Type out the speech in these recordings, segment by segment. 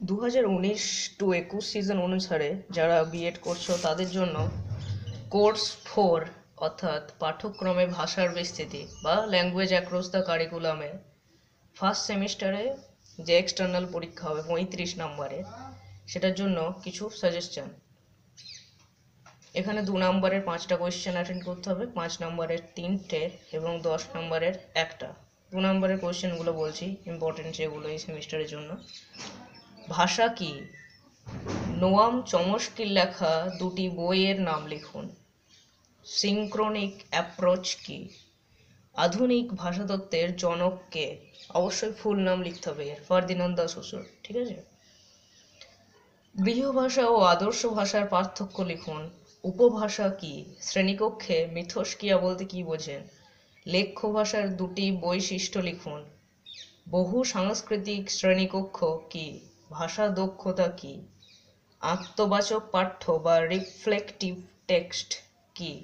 2019-21 season অনুসারে যারা B Ed করছো তাদের জন্য কোর্স 4 অর্থাৎ পাঠ্যক্রমে ভাষার বিস্তৃতি বা ল্যাঙ্গুয়েজ অ্যাক্রস দ্য কারিকুলামে ফার্স্ট সেমিস্টারে যে এক্সটার্নাল পরীক্ষা হবে 35 নম্বরের, সেটার জন্য কিছু সাজেশন। এখানে 2 নম্বরের 5টা কোয়েশ্চেন অ্যাটেন্ড করতে হবে, 5 নম্বরের 3টে এবং 10 নম্বরের 1টা। 2 নম্বরের কোয়েশ্চেনগুলো বলছি, ইম্পর্টেন্ট যেগুলো এই সেমিস্টারের জন্য। ভাষা কি? নোয়াম চমস্কির লেখা 2টি বইয়ের নাম লিখুন। সিনক্রনিক অ্যাপ্রোচ কি? আধুনিক ভাষাতত্ত্বের জনক কে? অবশ্যই ফুল নাম লিখতে হবে, ফার্দিনান্দ সসুর, ঠিক আছে। গৃহভাষা ও আদর্শ ভাষার পার্থক্য লিখুন। উপভাষা কি? শ্রেণীকক্ষে মিথস্ক্রিয়া বলতে কি বোঝেন? লেখ্য ভাষার 2টি বৈশিষ্ট্য লিখুন। বহু সাংস্কৃতিক শ্রেণীকক্ষ কি? ভাষা দক্ষতা কি? আত্মবাচক পাঠ্য বা রিফ্লেকটিভ টেক্সট কি?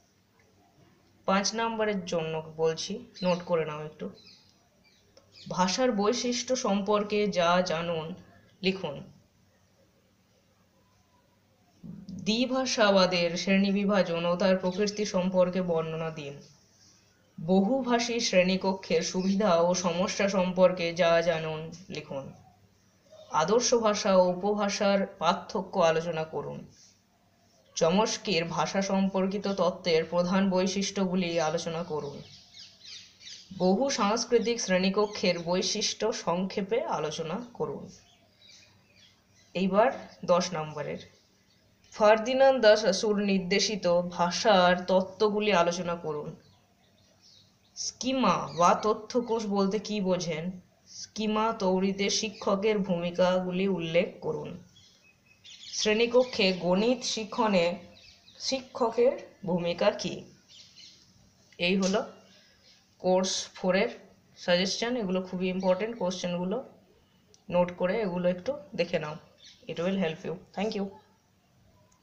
5 নম্বরের জন্য বলছি, নোট করে নাও একটু। ভাষার বৈশিষ্ট্য সম্পর্কে যা জানুন লিখুন। দ্বিভাষাবাদের শ্রেণীবিভাজন ও তার প্রকৃতি সম্পর্কে বর্ণনা দিন। বহুভাষী শ্রেণীকক্ষের সুবিধা ও সমস্যা সম্পর্কে যা জানুন লিখুন। আদর্শ ভাষা ও উপভাষার পার্থক্য আলোচনা করুন। চমস্কির ভাষা সম্পর্কিত তত্ত্বের প্রধান বৈশিষ্ট্যগুলি আলোচনা করুন। বহু সাংস্কৃতিক শ্রেণীকক্ষের বৈশিষ্ট্য সংক্ষেপে আলোচনা করুন। এইবার 10 নম্বরের ফার্দিনান্দ সসুর নির্দেশিত ভাষার তত্ত্বগুলি আলোচনা করুন। স্কিমা বা তথ্যকোষ বলতে কি বোঝেন? স্কিমা তৈরিতে শিক্ষকের ভূমিকাগুলি উল্লেখ করুন। শ্রেণীকক্ষে গণিত শিক্ষণে শিক্ষকের ভূমিকা কি? এই হলো কোর্স 4-এর সাজেশন। এগুলো খুবই ইম্পর্টেন্ট কোশ্চেনগুলো, নোট করে এগুলো একটু দেখে নাও। It will help you. Thank you.